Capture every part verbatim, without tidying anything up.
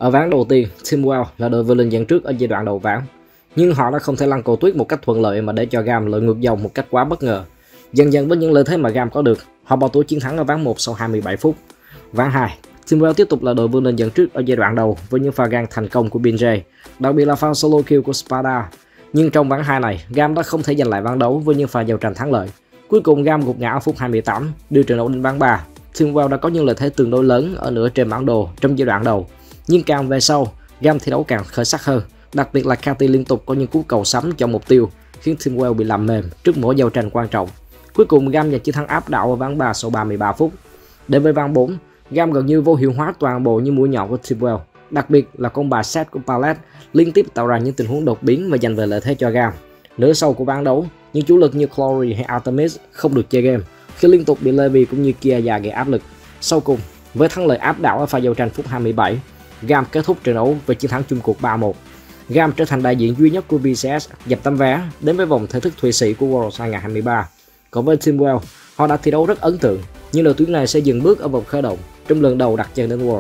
Ở ván đầu tiên, Team Well là đội vươn lên dẫn trước ở giai đoạn đầu ván, nhưng họ đã không thể lăn cầu tuyết một cách thuận lợi mà để cho Gam lội ngược dòng một cách quá bất ngờ. Dần dần với những lợi thế mà Gam có được, họ bỏ túi chiến thắng ở ván một sau hai mươi bảy phút. Ván hai, Team Well tiếp tục là đội vươn lên dẫn trước ở giai đoạn đầu với những pha gang thành công của Binjay, đặc biệt là pha solo kill của Spada. Nhưng trong ván hai này, Gam đã không thể giành lại ván đấu với những pha giao tranh thắng lợi. Cuối cùng Gam gục ngã ở phút hai mươi tám, đưa trận đấu đến ván ba. Team Well đã có những lợi thế tương đối lớn ở nửa trên bản đồ trong giai đoạn đầu, nhưng càng về sau, Gam thi đấu càng khởi sắc hơn, đặc biệt là Cathy liên tục có những cú cầu sắm cho mục tiêu, khiến Team Well bị làm mềm trước mỗi giao tranh quan trọng. Cuối cùng Gam giành chiến thắng áp đảo ở ván ba sau ba mươi ba phút. Đến với ván bốn, Gam gần như vô hiệu hóa toàn bộ những mũi nhọn của Team Well, đặc biệt là con bài set của Palette liên tiếp tạo ra những tình huống đột biến và giành về lợi thế cho Gam. Nửa sau của ván đấu, những chủ lực như Chloe hay Artemis không được chơi game khi liên tục bị Levi cũng như Kiaya gây áp lực. Sau cùng, với thắng lợi áp đảo ở pha giao tranh phút hai mươi bảy, Gam kết thúc trận đấu với chiến thắng chung cuộc ba một. Gam trở thành đại diện duy nhất của vê xê ét giành tấm vé đến với vòng thể thức Thụy Sĩ của Worlds hai không hai ba. Còn với Team Well, họ đã thi đấu rất ấn tượng, nhưng đội tuyển này sẽ dừng bước ở vòng khởi động trong lần đầu đặt chân đến Worlds.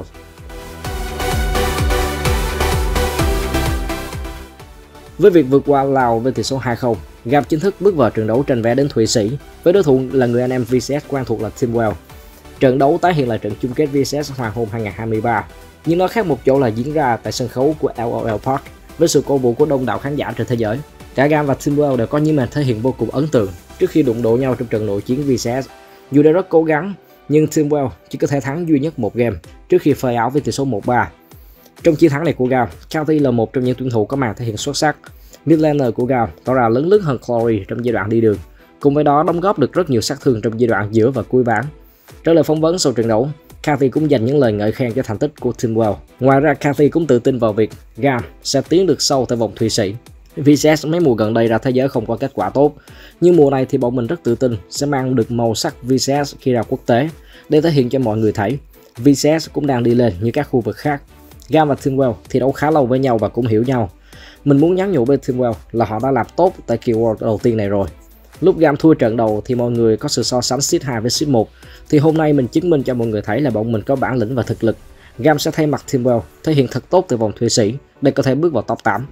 Với việc vượt qua Lào với tỷ số hai không, Gam chính thức bước vào trận đấu tranh vé đến Thụy Sĩ với đối thủ là người anh em vê xê ét quen thuộc là Team Well. Trận đấu tái hiện lại trận chung kết vê xê ét Hoàng Hôn hai không hai ba, nhưng nó khác một chỗ là diễn ra tại sân khấu của lờ o lờ Park với sự cổ vũ của đông đảo khán giả trên thế giới. Cả Gam và Team Well đều có những màn thể hiện vô cùng ấn tượng trước khi đụng độ nhau trong trận nội chiến vê xê ét. Dù đã rất cố gắng, nhưng Team Well chỉ có thể thắng duy nhất một game trước khi phơi áo với tỷ số một ba. Trong chiến thắng này của Gam, Cathy là một trong những tuyển thủ có màn thể hiện xuất sắc. Midlaner của Gam tỏ ra lớn lớn hơn Chloe trong giai đoạn đi đường, cùng với đó đóng góp được rất nhiều sát thương trong giai đoạn giữa và cuối ván. Trả lời phỏng vấn sau trận đấu, Cathy cũng dành những lời ngợi khen cho thành tích của Team Well. Ngoài ra, Cathy cũng tự tin vào việc Gam sẽ tiến được sâu tại vòng Thụy Sĩ. vê xê ét mấy mùa gần đây ra thế giới không có kết quả tốt, nhưng mùa này thì bọn mình rất tự tin sẽ mang được màu sắc vê xê ét khi ra quốc tế để thể hiện cho mọi người thấy vê xê ét cũng đang đi lên như các khu vực khác. Gam và Team Well thi đấu khá lâu với nhau và cũng hiểu nhau. Mình muốn nhắn nhủ với Team Well là họ đã làm tốt tại kỳ World đầu tiên này rồi. Lúc Gam thua trận đầu thì mọi người có sự so sánh seed hai với seed một, thì hôm nay mình chứng minh cho mọi người thấy là bọn mình có bản lĩnh và thực lực. Gam sẽ thay mặt Team Well thể hiện thật tốt từ vòng Thụy Sĩ để có thể bước vào top tám.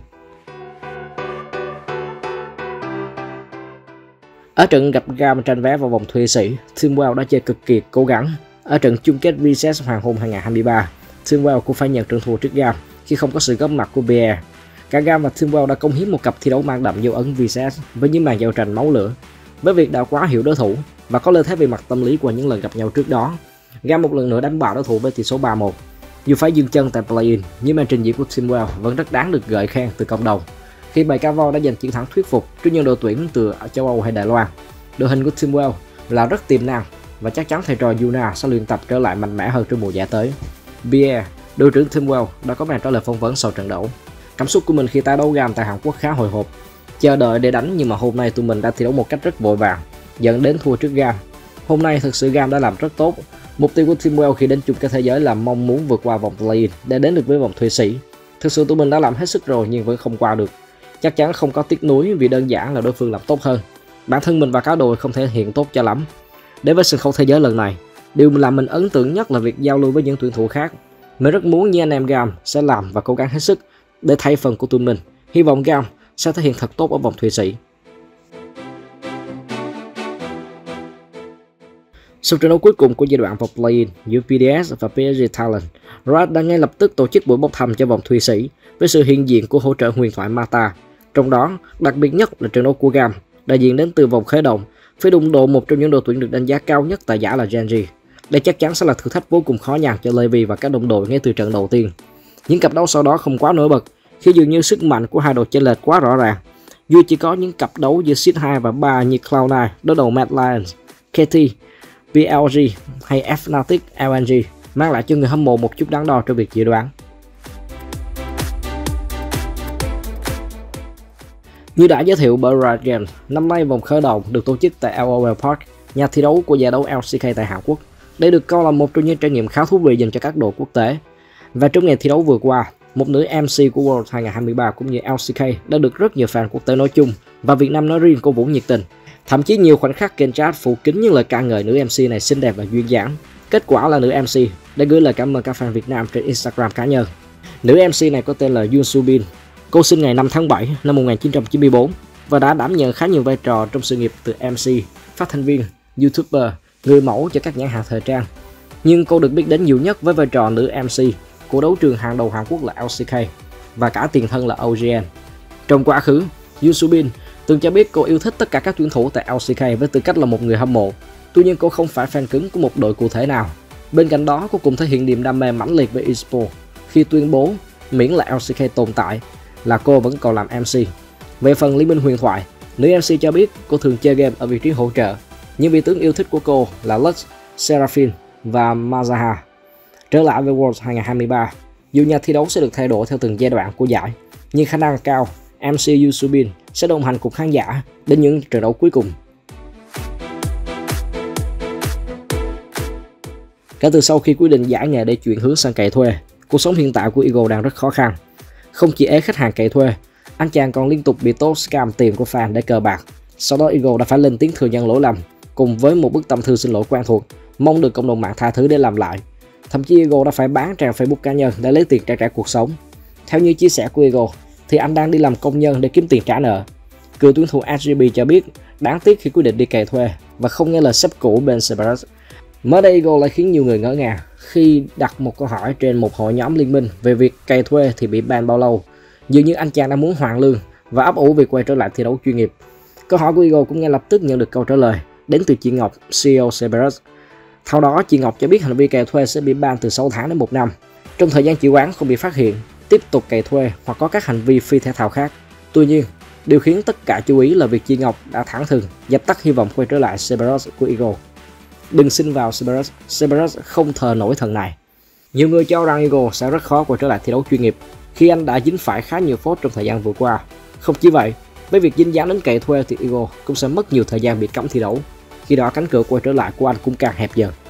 Ở trận gặp Gam tranh vé vào vòng Thụy Sĩ, Team Well đã chơi cực kỳ cố gắng. Ở trận chung kết vê xê ét Hoàng Hôn hai không hai ba, Team Well cũng phải nhận trận thua trước Gam khi không có sự góp mặt của bê e. Cả Gam và Team Well đã cống hiến một cặp thi đấu mang đậm dấu ấn vê xê ét với những màn giao tranh máu lửa. Với việc đã quá hiểu đối thủ và có lợi thế về mặt tâm lý qua những lần gặp nhau trước đó, Gam một lần nữa đánh bại đối thủ với tỷ số ba một. Dù phải dừng chân tại play-in, nhưng màn trình diễn của Team Well vẫn rất đáng được gợi khen từ cộng đồng, khi bài Cavo đã giành chiến thắng thuyết phục trước những đội tuyển từ châu Âu hay Đài Loan. Đội hình của Team Well là rất tiềm năng và chắc chắn thầy trò Yuna sẽ luyện tập trở lại mạnh mẽ hơn trong mùa giải tới. bê e, đội trưởng Team Well, đã có màn trả lời phỏng vấn sau trận đấu. Cảm xúc của mình khi tái đấu Gam tại Hàn Quốc khá hồi hộp, chờ đợi để đánh, nhưng mà hôm nay tụi mình đã thi đấu một cách rất vội vàng, dẫn đến thua trước Gam. Hôm nay thực sự Gam đã làm rất tốt. Mục tiêu của Team Well khi đến chung kết thế giới là mong muốn vượt qua vòng play-in để đến được với vòng Thụy Sĩ. Thực sự tụi mình đã làm hết sức rồi nhưng vẫn không qua được. Chắc chắn không có tiếc nuối vì đơn giản là đối phương làm tốt hơn. Bản thân mình và cả đội không thể hiện tốt cho lắm. Đến với sân khấu thế giới lần này, điều làm mình ấn tượng nhất là việc giao lưu với những tuyển thủ khác. Mình rất muốn như anh em Gam sẽ làm và cố gắng hết sức để thay phần của tụi mình. Hy vọng Gam sẽ thể hiện thật tốt ở vòng Thụy Sĩ. Sau trận đấu cuối cùng của giai đoạn vòng play-in giữa pê đê ét và pê ét giê Talent, Riot đã ngay lập tức tổ chức buổi bốc thăm cho vòng Thụy Sĩ với sự hiện diện của hỗ trợ huyền thoại Mata. Trong đó, đặc biệt nhất là trận đấu của Gam, đại diện đến từ vòng khởi động, phải đụng độ một trong những đội tuyển được đánh giá cao nhất tại giải là Genji. Đây chắc chắn sẽ là thử thách vô cùng khó nhằn cho Levi và các đồng đội ngay từ trận đầu tiên. Những cặp đấu sau đó không quá nổi bật, khi dường như sức mạnh của hai đội chênh lệch quá rõ ràng. Dù chỉ có những cặp đấu giữa seed hai và ba như cloud nine đối đầu Mad Lions, ca tê, pê lờ giê hay Fnatic lờ en giê mang lại cho người hâm mộ một chút đắn đo trong việc dự đoán. Như đã giới thiệu bởi Riot Games, năm nay vòng khởi động được tổ chức tại lờ o lờ Park, nhà thi đấu của giải đấu lờ xê ca tại Hàn Quốc. Đây được coi là một trong những trải nghiệm khá thú vị dành cho các đội quốc tế. Và trong ngày thi đấu vừa qua, một nữ em xê của World hai không hai ba cũng như lờ xê ca đã được rất nhiều fan quốc tế nói chung và Việt Nam nói riêng cổ vũ nhiệt tình. Thậm chí nhiều khoảnh khắc kênh chat phủ kín những lời ca ngợi nữ em xê này xinh đẹp và duyên dáng. Kết quả là nữ em xê đã gửi lời cảm ơn các fan Việt Nam trên Instagram cá nhân. Nữ em xê này có tên là Yoon Soo Bin. Cô sinh ngày năm tháng bảy năm một nghìn chín trăm chín mươi tư và đã đảm nhận khá nhiều vai trò trong sự nghiệp từ em xê, phát thanh viên, YouTuber, người mẫu cho các nhãn hàng thời trang. Nhưng cô được biết đến nhiều nhất với vai trò nữ em xê của đấu trường hàng đầu Hàn Quốc là lờ xê ca và cả tiền thân là o giê en. Trong quá khứ, Yoon Soo Bin từng cho biết cô yêu thích tất cả các tuyển thủ tại lờ xê ca với tư cách là một người hâm mộ. Tuy nhiên cô không phải fan cứng của một đội cụ thể nào. Bên cạnh đó, cô cũng thể hiện niềm đam mê mãnh liệt với eSports khi tuyên bố miễn là lờ xê ca tồn tại là cô vẫn còn làm em xê. Về phần Liên minh huyền thoại, nữ em xê cho biết cô thường chơi game ở vị trí hỗ trợ. Những vị tướng yêu thích của cô là Lux, Seraphine và Mazaha. Trở lại với Worlds hai không hai ba, dù nhà thi đấu sẽ được thay đổi theo từng giai đoạn của giải, nhưng khả năng cao em xê Yoon Soo Bin sẽ đồng hành cùng khán giả đến những trận đấu cuối cùng. Kể từ sau khi quyết định giải nghề để chuyển hướng sang cày thuê, cuộc sống hiện tại của Eagle đang rất khó khăn. Không chỉ ế khách hàng cày thuê, anh chàng còn liên tục bị tố scam tiền của fan để cờ bạc. Sau đó Eagle đã phải lên tiếng thừa nhận lỗi lầm, cùng với một bức tâm thư xin lỗi quen thuộc, mong được cộng đồng mạng tha thứ để làm lại. Thậm chí Eagle đã phải bán trang Facebook cá nhân để lấy tiền trang trải cuộc sống. Theo như chia sẻ của Eagle, thì anh đang đi làm công nhân để kiếm tiền trả nợ. Cựu tuyển thủ ét giê bê cho biết đáng tiếc khi quyết định đi cày thuê và không nghe lời sếp cũ bên Cerberus. Mới đây Eagle lại khiến nhiều người ngỡ ngàng khi đặt một câu hỏi trên một hội nhóm liên minh về việc cày thuê thì bị ban bao lâu. Dường như anh chàng đang muốn hoàn lương và ấp ủ việc quay trở lại thi đấu chuyên nghiệp. Câu hỏi của Eagle cũng ngay lập tức nhận được câu trả lời đến từ chị Ngọc, xê e ô Cerberus. Theo đó, chị Ngọc cho biết hành vi cày thuê sẽ bị ban từ sáu tháng đến một năm. Trong thời gian chịu án không bị phát hiện, tiếp tục cày thuê hoặc có các hành vi phi thể thao khác. Tuy nhiên, điều khiến tất cả chú ý là việc chị Ngọc đã thẳng thừng dập tắt hy vọng quay trở lại Cerberus của Eagle. Đừng xin vào Cerberus, Cerberus không thờ nổi thần này. Nhiều người cho rằng Eagle sẽ rất khó quay trở lại thi đấu chuyên nghiệp khi anh đã dính phải khá nhiều phốt trong thời gian vừa qua. Không chỉ vậy, với việc dính dáng đến cày thuê thì Eagle cũng sẽ mất nhiều thời gian bị cấm thi đấu. Khi đó cánh cửa quay trở lại của anh cũng càng hẹp dần.